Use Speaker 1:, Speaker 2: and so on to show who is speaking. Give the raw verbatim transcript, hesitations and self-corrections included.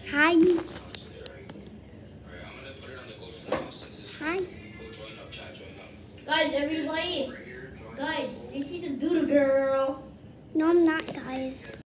Speaker 1: Hi. Hi.
Speaker 2: Guys, everybody. Guys, you see the doodle girl.
Speaker 1: No, I'm not, guys.